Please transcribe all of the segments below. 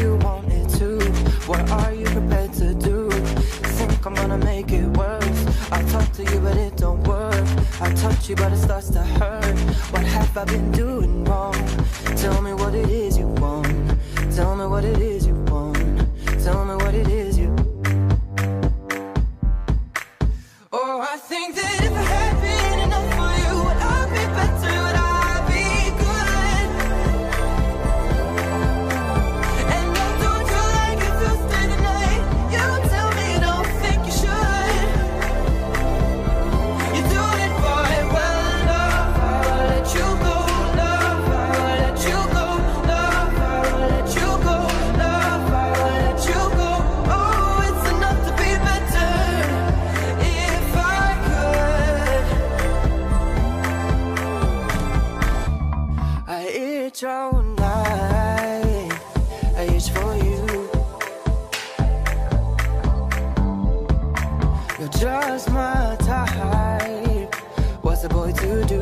you wanted to. What are you prepared to do? Think I'm gonna make it worse. I talk to you but it don't work. I touch you but it starts to hurt. What have I been doing wrong? Tell me what it is you want. Tell me what it is you want. Tell me what it is you. Oh, I think that if I had been enough for you, would I be better? Would I be good? And I don't feel like if you stay tonight. You tell me you don't think you should. You do it right well, love, I will let you go. Love, I will let you go. Love, I will let you go. Love, I will let you go. Oh, it's enough to be better. If I could, I itch all night. I itch for you. You're just my type. What's a boy to do?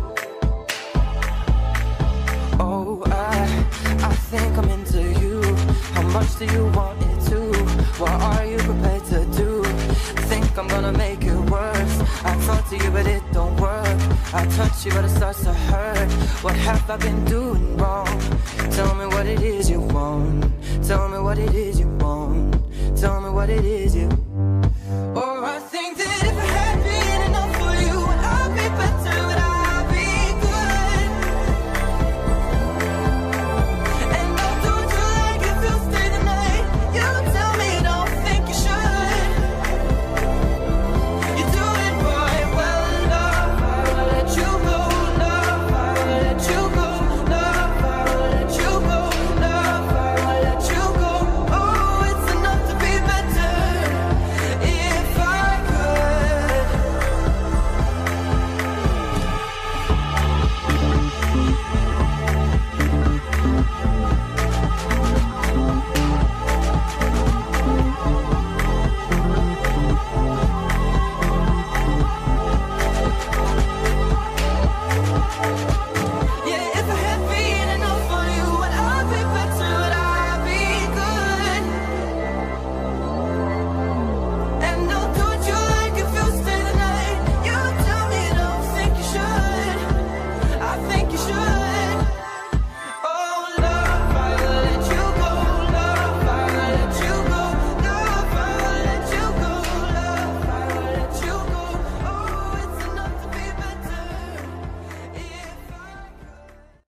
Oh, I think I'm into you. How much do you want it to? What are you prepared to do? Think I'm gonna make it worse. I talk to you but it don't work. I touch you but it starts to hurt. What have I been doing wrong? Tell me what it is you want. Tell me what it is you want. Tell me what it is you